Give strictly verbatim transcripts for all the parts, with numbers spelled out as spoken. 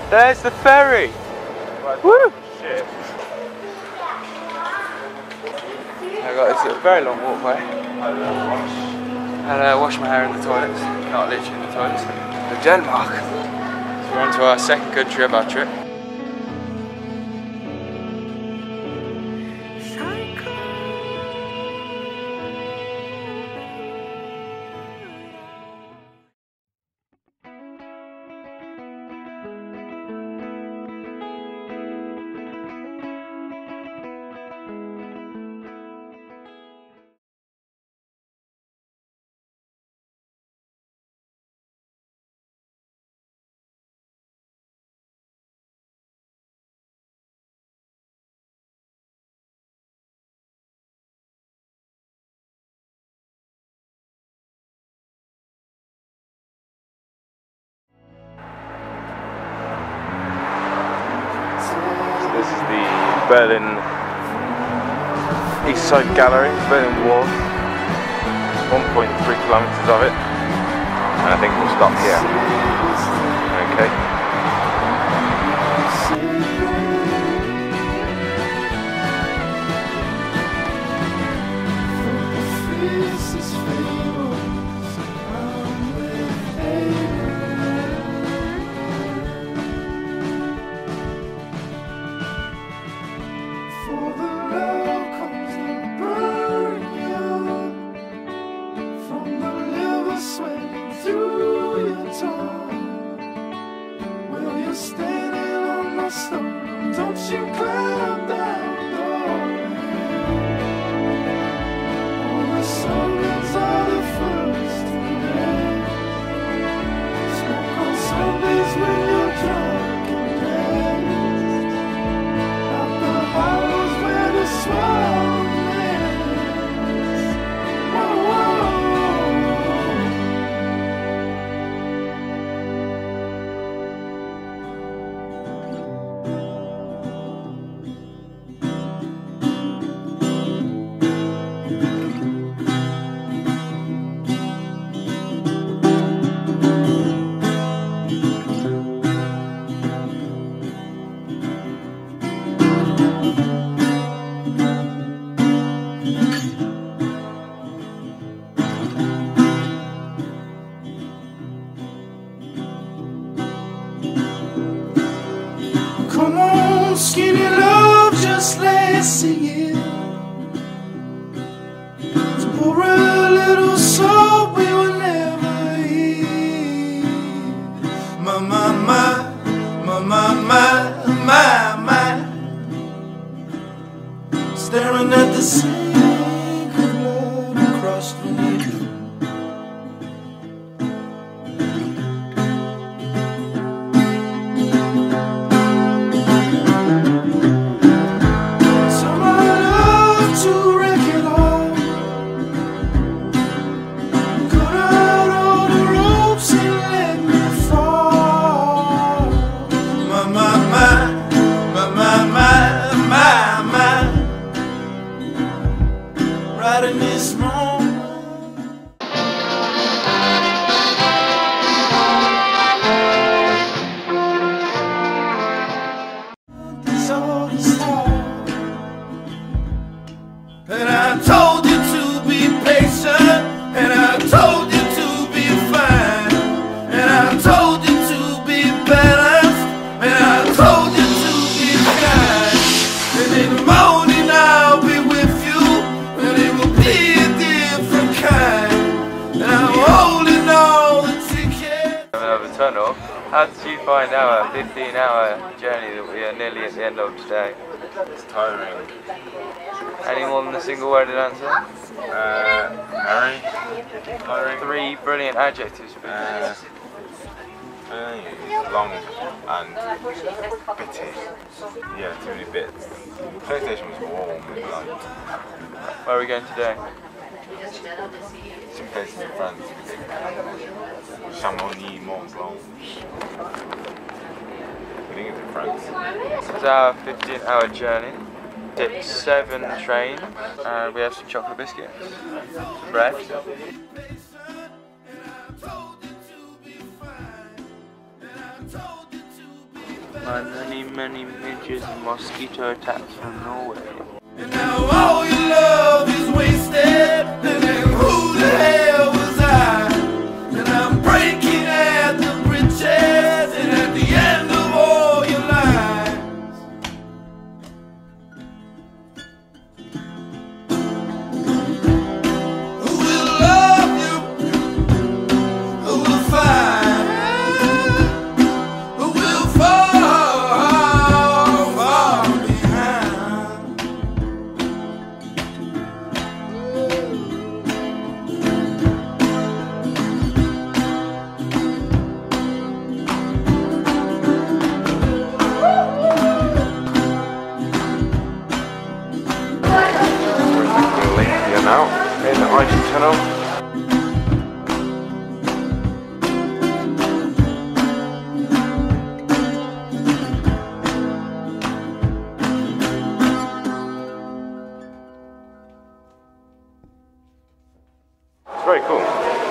There's the ferry! Right, Woo! shit. I've got this very long walkway. And uh, wash my hair in the toilets. Not literally in the toilets. The Denmark. So we're on to our second country of our trip. This is the Berlin East Side Gallery, Berlin Wall. one point three kilometers of it, and I think we'll stop here. Okay. Don't you climb down, all the songs are the first to end. Smoke on Sundays when you're drunk and dead. At the house where the swallow lands. Whoa, come on, skinny love, just let's sing it. To pour a little salt we will never eat. My, my, my, my, my, my, my, my. Staring at the sink of blood across the knee. Right in this moment, this all is hard. And I told you to be patient, and I told you to be fine, and I told you to be balanced, and I told you to be kind. And in the morning I'll be with you, and it will be a different kind. And I'm holding all the tickets. Another tunnel. How did you find our fifteen hour journey that we are nearly at the end of today? It's tiring. Any more than a single worded answer? Uh, Harry? Tiring? Three brilliant adjectives. Uh, uh, long and bitty. Yeah, too many bits. The PlayStation was warm and like. Where are we going today? Some places in France. Chamonix, Mont Blanc. I think it's in France. It's our fifteen hour journey. It's seven trains, and we have some chocolate biscuits, some bread. Many, many midges and mosquito attacks from Norway. And now all your love is wasted. And then who the hell was I? And I'm breaking at the bridges. And at the end of all your lies, who will love you? Who will find? Who will fall, fall behind? We're lengthier now in the ice tunnel. It's very cool.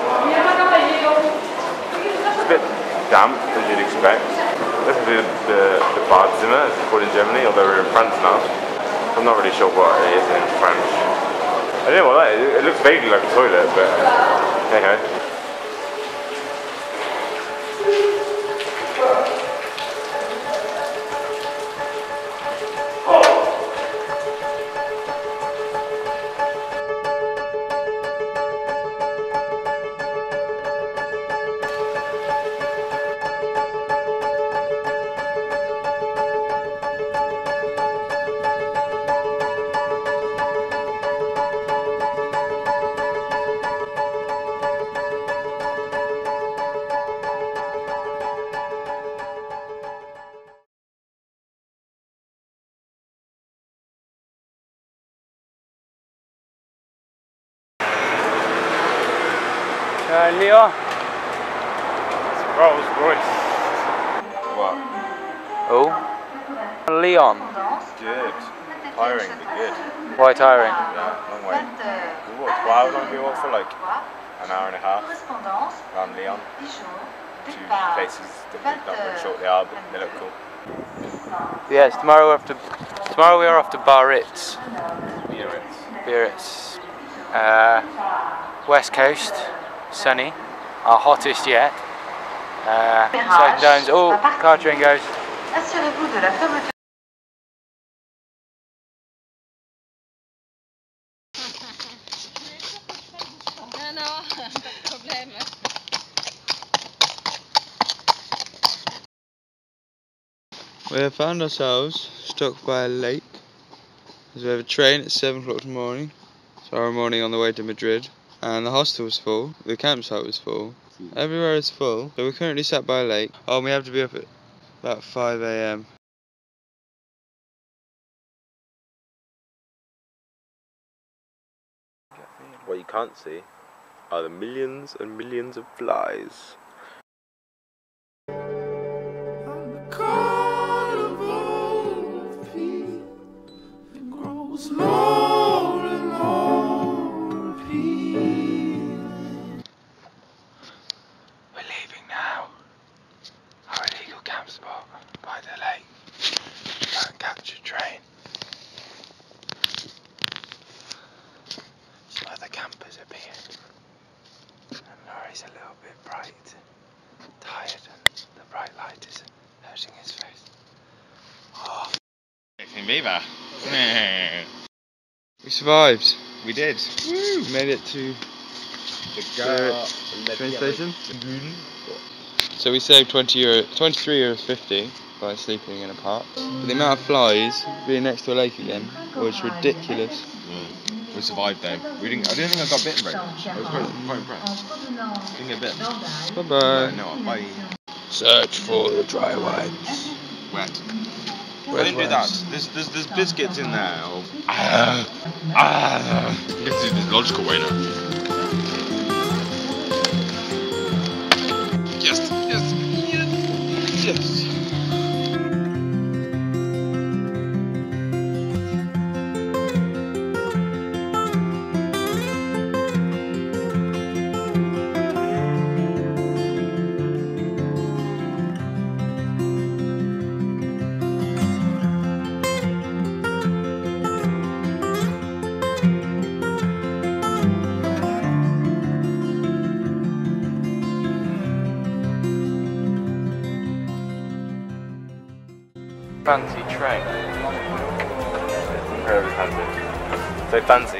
It's a bit damp, as you'd expect. This is the, the, the Badezimmer, as it's called in Germany, although we're in France now. I'm not really sure what it is in French. I don't know what that is. It looks vaguely like a toilet, but hey ho. Uh, Leon. It's Rolls Royce. What? Oh. Leon. Good. Tiring, but good. Why tiring? Yeah, long way. We walked, well, how long did we walk for? Like an hour and a half around Lyon. Two places that we've done very shortly are, but they look cool. Yes, tomorrow we're off to tomorrow we are off to Biarritz. Biarritz. Biarritz. Uh, West Coast, sunny, our hottest yet. Uh, Sloping Downs. Oh, car train goes. Assurez-vous de la fermeture. Non, non, pas de problème. We have found ourselves stuck by a lake because we have a train at seven o'clock in the morning. So our morning on the way to Madrid, and the hostel was full, the campsite was full, everywhere is full. So we're currently sat by a lake. Oh, and we have to be up at about five A M What you can't see are the millions and millions of flies. On the carnival of peace, it grows more and more peace. We're leaving now. Our illegal camp spot by the lake. Go and catch a train. Some other campers are here. And Laurie's a little bit bright, tired, and the bright light is hurting his face. Oh. Viva! We survived. We did. Woo. We made it to the train station. So we saved twenty euro, twenty-three euros fifty by sleeping in a park. But the amount of flies being next to a lake again was ridiculous. Mm. We survived though. We didn't. I didn't think I got bitten very much. I was quite, quite impressed. Didn't get bitten. Bye bye. No, bye. Search for the dry wines. Wet. Wet I didn't do wines. that. There's, there's, there's biscuits in there. Oh. Ah, ah. You have to do this logical way now. Yes, yes, yes, yes. fancy train. Incredibly fancy. So fancy.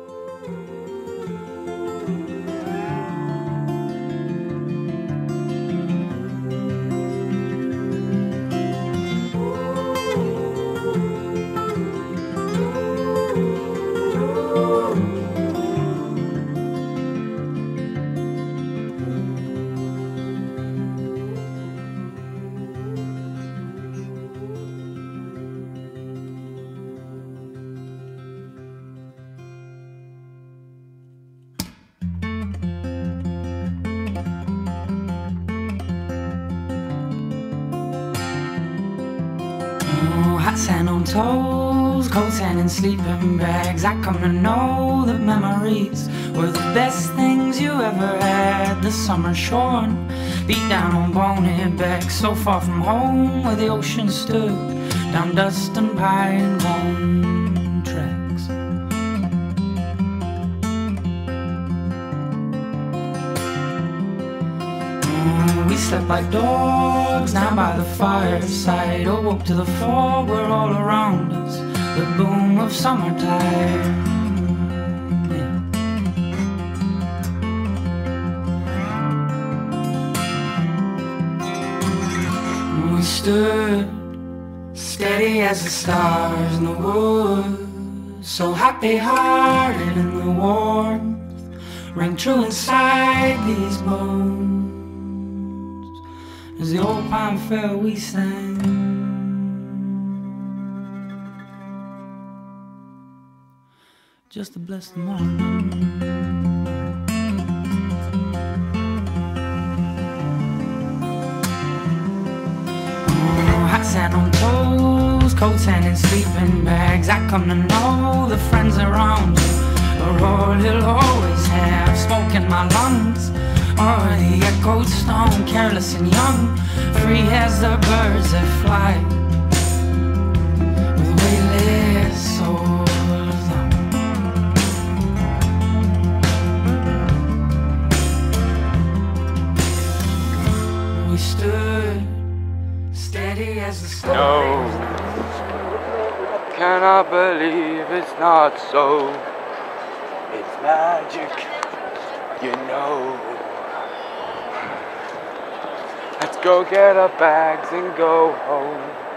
Hot sand on toes, cold sand in sleeping bags. I come to know that memories were the best things you ever had. The summer shorn, beat down on bonehead back, so far from home where the ocean stood, down dust and pine bone tracks. Oh, we slept like dogs down by the fireside, awoke to the fog were all around us, the boom of summertime. Yeah. We stood steady as the stars in the woods, so happy-hearted in the warmth rang true inside these bones. As the old pine fell, we sang, just to bless the morning. Oh, hot sand on toes, cold sand in sleeping bags. I come to know the friends around you are all you'll always have. Smoke in my lungs, or the echoed stone, careless and young, free as the birds that fly, with weightless souls on. We stood steady as the stars. No, cannot believe it's not so. It's magic, you know. Let's go get our bags and go home.